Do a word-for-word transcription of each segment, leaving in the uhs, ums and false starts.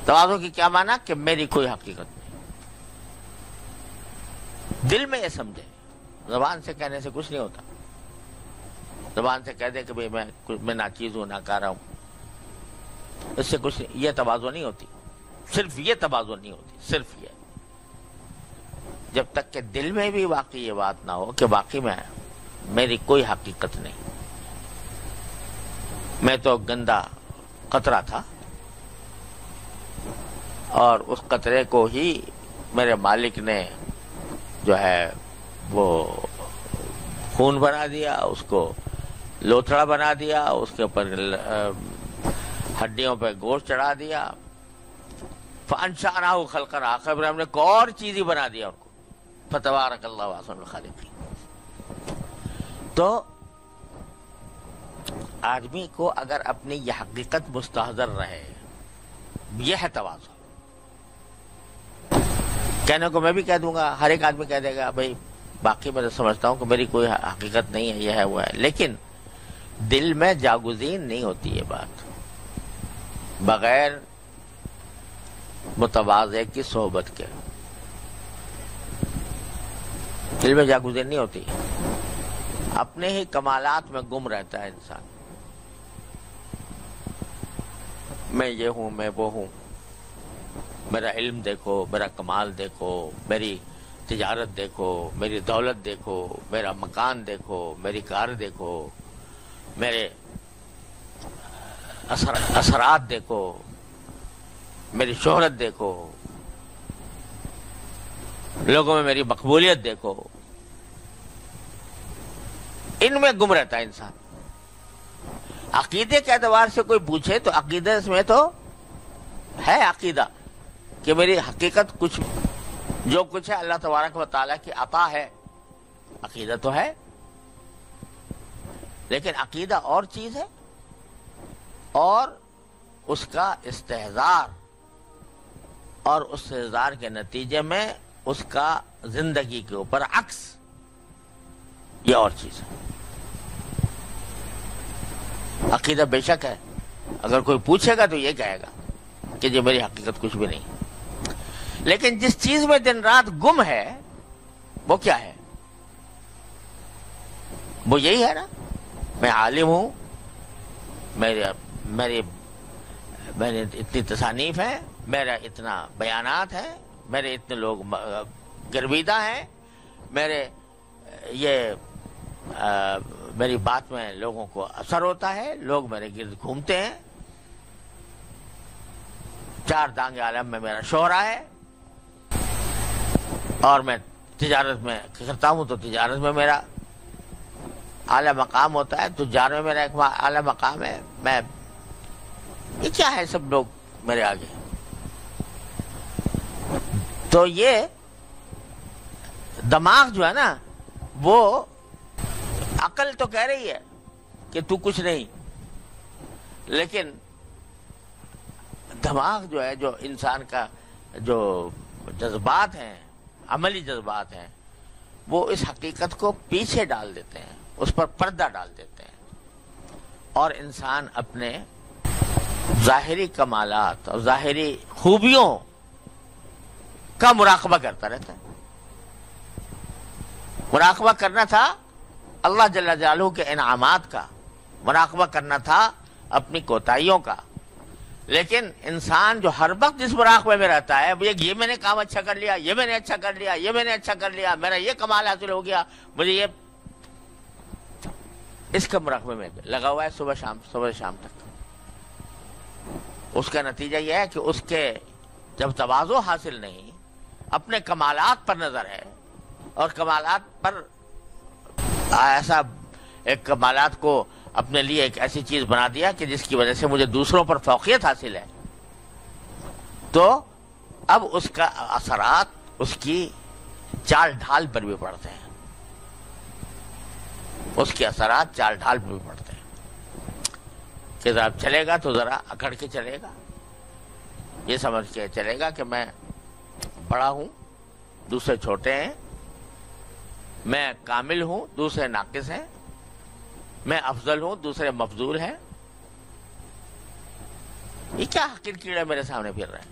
تواضع کی کیا معنی کہ میری کوئی حقیقت نہیں، دل میں یہ سمجھے، زبان سے کہنے سے کچھ نہیں ہوتا. زبان سے کہہ دے کہ بھئی میں میں ناچیز ہوں، ناکارہ ہوں، اس سے کچھ نہیں. یہ تواضع نہیں ہوتی، صرف یہ تواضع نہیں ہوتی، صرف یہ. جب تک کہ دل میں بھی واقعی یہ بات نہ ہو کہ واقعی میں میری کوئی حقیقت نہیں، میں تو گندا قطرہ تھا اور اس قطرے کو ہی میرے مالک نے جو ہے وہ خون بنا دیا، اس کو لوتھڑا بنا دیا، اس کے اوپر ہڈیوں پہ گوشت چڑھا دیا. فَأَنشَأْنَاهُ خَلْقًا آخر ہم نے ایک اور چیز ہی بنا دیا ان کو. فَتَبَارَكَ اللَّهُ أَحْسَنُ الْخَالِقِينَ. تو آدمی کو اگر اپنی یہ حقیقت مستحضر رہے، یہ ہے تواضع. کہنے کو میں بھی کہہ دوں گا، ہر ایک آدمی کہہ دے گا بھائی باقی میں تو سمجھتا ہوں کہ میری کوئی حقیقت نہیں ہے، یہ ہے وہ ہے، لیکن دل میں جاگزین نہیں ہوتی یہ بات بغیر متواضع کی صحبت کے. دل میں جاگزین نہیں ہوتی، اپنے ہی کمالات میں گم رہتا ہے انسان. میں یہ ہوں، میں وہ ہوں، میرا علم دیکھو، میرا کمال دیکھو، میری تجارت دیکھو، میری دولت دیکھو، میرا مکان دیکھو، میری کار دیکھو، میرے اثر اثرات دیکھو، میری شہرت دیکھو، لوگوں میں میری مقبولیت دیکھو. ان میں گم رہتا ہے انسان. عقیدے کے اعتبار سے کوئی پوچھے تو عقیدے میں تو ہے عقیدہ کہ میری حقیقت کچھ جو کچھ ہے اللہ تبارک و تعالیٰ کی عطا ہے، عقیدہ تو ہے، لیکن عقیدہ اور چیز ہے اور اس کا استحضار اور اس استحضار کے نتیجے میں اس کا زندگی کے اوپر عکس، یہ اور چیز ہے. عقیدہ بے شک ہے، اگر کوئی پوچھے گا تو یہ کہے گا کہ یہ میری حقیقت کچھ بھی نہیں، لیکن جس چیز میں دن رات گم ہے وہ کیا ہے؟ وہ یہی ہے نا، میں عالم ہوں، میرے میرے میرے اتنی تصانیف ہیں، میرا اتنا بیانات ہیں، میرے اتنے لوگ گرویدہ ہیں، میرے یہ آ, میری بات میں لوگوں کو اثر ہوتا ہے، لوگ میرے گرد گھومتے ہیں، چار دانگ عالم میں میرا شہرہ ہے، اور میں تجارت میں کرتا ہوں تو تجارت میں میرا اعلی مقام ہوتا ہے، تجار میں میرا ایک اعلی مقام ہے. میں یہ کیا ہے سب لوگ میرے آگے؟ تو یہ دماغ جو ہے نا، وہ عقل تو کہہ رہی ہے کہ تو کچھ نہیں، لیکن دماغ جو ہے، جو انسان کا جو جذبات ہیں، عملی جذبات ہیں، وہ اس حقیقت کو پیچھے ڈال دیتے ہیں، اس پر پردہ ڈال دیتے ہیں، اور انسان اپنے ظاہری کمالات اور ظاہری خوبیوں کا مراقبہ کرتا رہتا ہے. مراقبہ کرنا تھا اللہ جل جلالہ کے انعامات کا، مراقبہ کرنا تھا اپنی کوتاہیوں کا، لیکن انسان جو ہر وقت جس مراقبے میں رہتا ہے، یہ میں نے کام اچھا کر لیا، یہ میں نے اچھا کر لیا، یہ میں نے اچھا کر لیا، میرا یہ کمال حاصل ہو گیا، مجھے یہ، اس کے مراقبے میں لگا ہوا ہے صبح شام صبح شام تک. اس کا نتیجہ یہ ہے کہ اس کے جب تواضع حاصل نہیں، اپنے کمالات پر نظر ہے، اور کمالات پر ایسا ایک کمالات کو اپنے لیے ایک ایسی چیز بنا دیا کہ جس کی وجہ سے مجھے دوسروں پر فوقیت حاصل ہے، تو اب اس کا اثرات اس کی چال ڈھال پر بھی پڑتے ہیں، اس کے اثرات چال ڈھال پر بھی پڑتے ہیں کہ ذرا چلے گا تو ذرا اکڑ کے چلے گا، یہ سمجھ کے چلے گا کہ میں بڑا ہوں، دوسرے چھوٹے ہیں، میں کامل ہوں، دوسرے ناقص ہیں، میں افضل ہوں، دوسرے مفضول ہیں. یہ کیا حقیر کیڑے میرے سامنے پھر رہے ہیں؟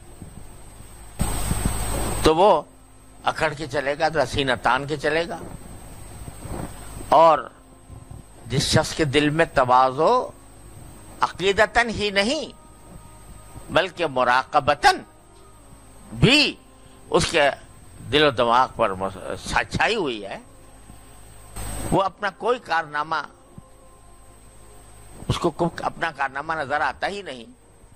تو وہ اکڑ کے چلے گا تو سینہ تان کے چلے گا. اور جس شخص کے دل میں تواضع عقیدتاً ہی نہیں بلکہ مراقبتاً بھی اس کے دل و دماغ پر چھائی ہوئی ہے، وہ اپنا کوئی کارنامہ اس کو اپنا کارنامہ نظر آتا ہی نہیں،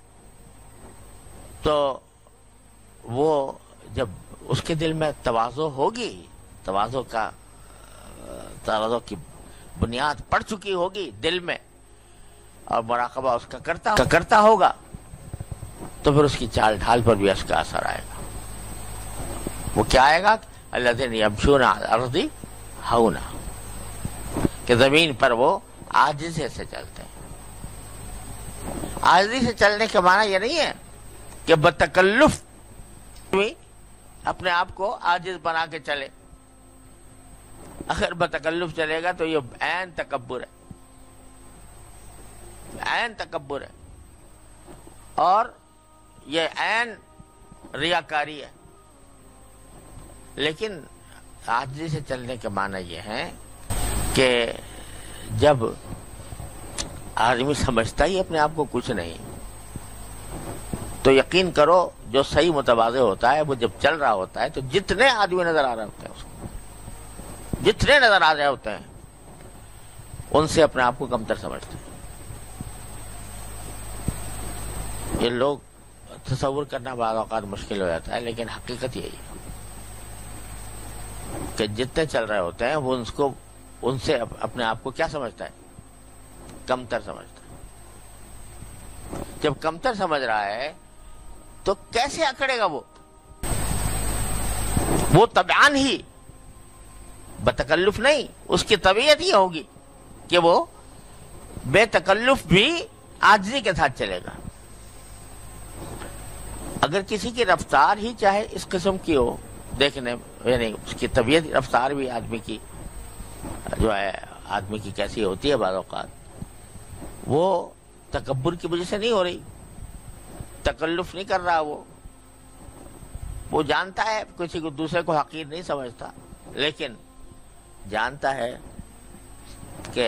تو وہ جب اس کے دل میں تواضع ہوگی، تواضع کا تواضع کی بنیاد پڑ چکی ہوگی دل میں، اور مراقبہ اس کا کرتا کا کرتا ہوگا، تو پھر اس کی چال ڈھال پر بھی اس کا اثر آئے گا. وہ کیا آئے گا؟ الذین یمشون علی الارض ہونا، کہ زمین پر وہ عاجزی سے چلتے ہیں. عاجزی سے چلنے کا معنی یہ نہیں ہے کہ بتکلف اپنے آپ کو عاجز بنا کے چلے. اگر بتکلف چلے گا تو یہ عین تکبر ہے، عین تکبر ہے، اور یہ عین ریاکاری ہے. لیکن عاجزی سے چلنے کے معنی یہ ہے کہ جب آدمی سمجھتا ہی اپنے آپ کو کچھ نہیں، تو یقین کرو جو صحیح متواضع ہوتا ہے وہ جب چل رہا ہوتا ہے تو جتنے آدمی نظر آ رہے ہوتے ہیں اس کو، جتنے نظر آ رہے ہوتے ہیں ان سے اپنے آپ کو کمتر سمجھتے ہیں. یہ لوگ تصور کرنا بعض اوقات مشکل ہو جاتا ہے، لیکن حقیقت یہی ہے کہ جتنے چل رہے ہوتے ہیں وہ اس کو ان سے اپنے آپ کو کیا سمجھتا ہے؟ کمتر سمجھتا ہے. جب کمتر سمجھ رہا ہے تو کیسے اکڑے گا؟ وہ وہ طبعاً ہی بتکلف نہیں، اس کی طبیعت یہ ہوگی کہ وہ بے تکلف بھی عاجزی کے ساتھ چلے گا. اگر کسی کی رفتار ہی چاہے اس قسم کی ہو دیکھنے، یعنی اس کی طبیعت رفتار بھی آدمی کی جو ہے آدمی کی کیسی ہوتی ہے بعض اوقات، وہ تکبر کی وجہ سے نہیں ہو رہی، تکلف نہیں کر رہا، وہ وہ جانتا ہے کسی کو دوسرے کو حقیر نہیں سمجھتا، لیکن جانتا ہے کہ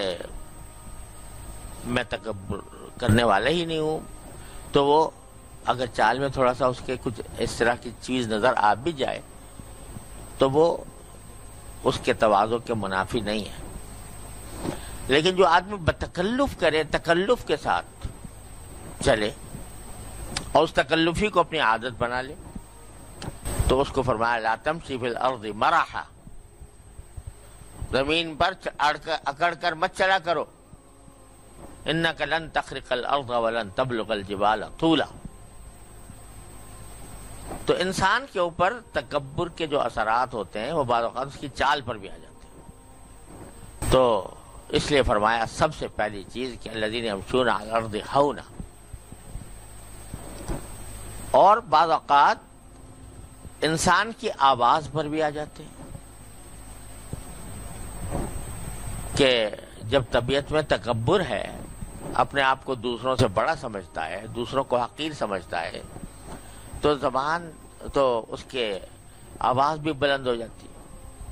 میں تکبر کرنے والا ہی نہیں ہوں. تو وہ اگر چال میں تھوڑا سا اس کے کچھ اس طرح کی چیز نظر آ بھی جائے تو وہ اس کے تواضع کے منافی نہیں ہے. لیکن جو آدمی بتکلف کرے، تکلف کے ساتھ چلے اور اس تکلفی کو اپنی عادت بنا لے، تو اس کو فرمایا لا تمشی فی الارض مرحا، زمین پر اکڑ کر مت چلا کرو، انک لن تخرق الارض ولن تبلغ الجبال طولا. تو انسان کے اوپر تکبر کے جو اثرات ہوتے ہیں وہ بعض اوقات اس کی چال پر بھی آ جاتے ہیں. تو اس لیے فرمایا سب سے پہلی چیز کہ الذین یمشون علی الارض ہونا. اور بعض اوقات انسان کی آواز پر بھی آ جاتے ہیں کہ جب طبیعت میں تکبر ہے، اپنے آپ کو دوسروں سے بڑا سمجھتا ہے، دوسروں کو حقیر سمجھتا ہے، تو زبان تو اس کے آواز بھی بلند ہو جاتی ہے،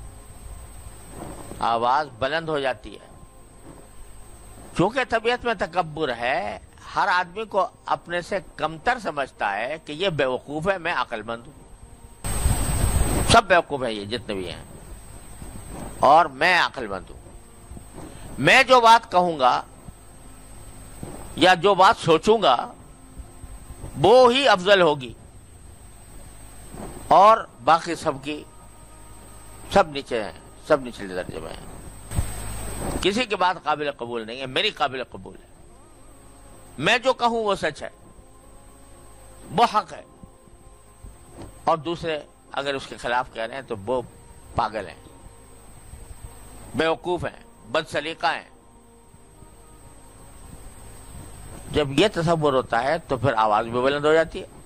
آواز بلند ہو جاتی ہے. چونکہ طبیعت میں تکبر ہے، ہر آدمی کو اپنے سے کمتر سمجھتا ہے کہ یہ بیوقوف ہے، میں عقل مند ہوں. سب بیوقوف ہیں یہ جتنے بھی ہیں، اور میں عقل مند ہوں. میں جو بات کہوں گا یا جو بات سوچوں گا وہ ہی افضل ہوگی، اور باقی سب کی سب نیچے ہیں، سب نچلے درجے میں ہیں. کسی کی بات قابل قبول نہیں ہے، میری قابل قبول ہے. میں جو کہوں وہ سچ ہے، وہ حق ہے، اور دوسرے اگر اس کے خلاف کہہ رہے ہیں تو وہ پاگل ہیں، بیوقوف ہیں، بد سلیقہ ہیں. جب یہ تصور ہوتا ہے تو پھر آواز بھی بلند ہو جاتی ہے.